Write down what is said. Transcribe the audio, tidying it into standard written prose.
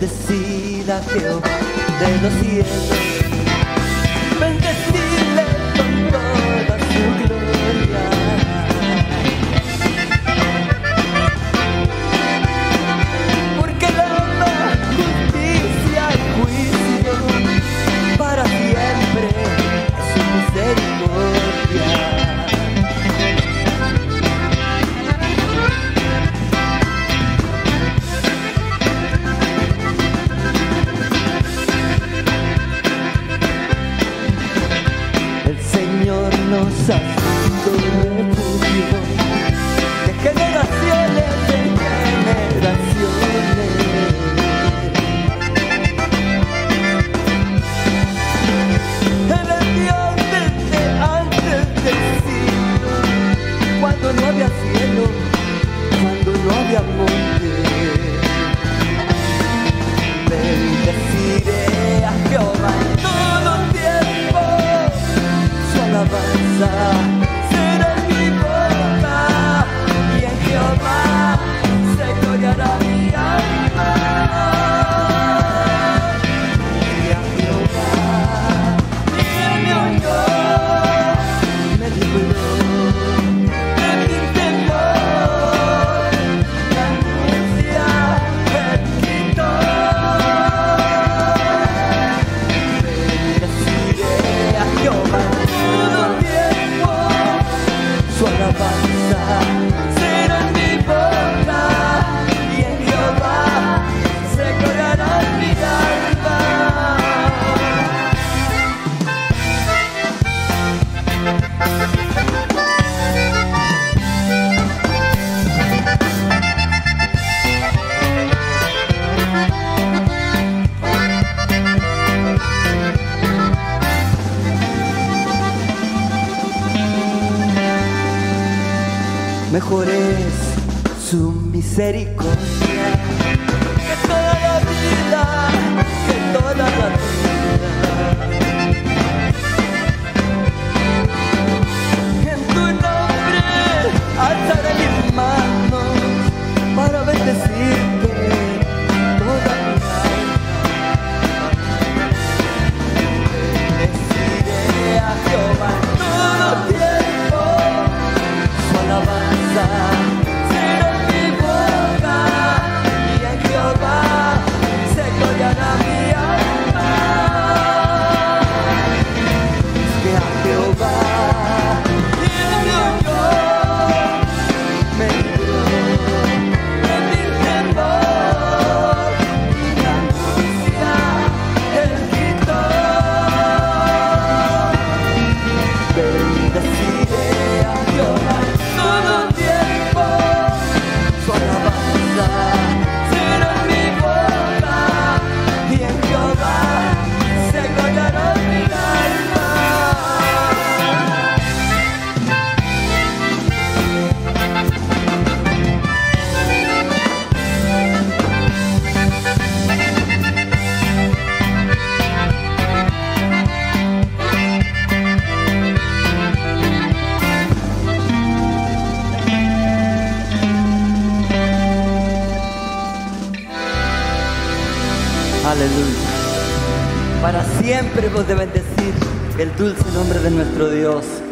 Bendecida Jehová de los cielos, bendecile con toda su gloria. Porque Él ama justicia y juicio, para siempre es su misericordia. Nos ha sido refugio de generaciones en generaciones. Él es Dios desde antes del siglo, cuando no había cielo, cuando no había monte. Bendeciré a Jehová en todo tiempo, su alabanza será en mi boca, y en Jehová se gloriará mi alma. Y a Jehová, y Él me oyó, me libró de mi temor, la angustia me quitó. Bendeciré a Jehová su alabanza será en mi boca, y en Jehová se gloriará mi alma. Mejor es su misericordia que toda la vida, que toda la vida. En tu nombre alzaré mis manos para bendecirte toda mi alma. Bendeciré a Jehová en todo tiempo, su alabanza será en mi boca, y en Jehová se gloriará mi alma. Es que a Jehová y Él me oyó, me libró de mi temor, y la angustia Él quitó. Bendeciré a Jehová todo tiempo, su alabanza será en mi boca, y en Jehová se gloriará mi alma. Aleluya. Para siempre hemos de bendecir el dulce nombre de nuestro Dios.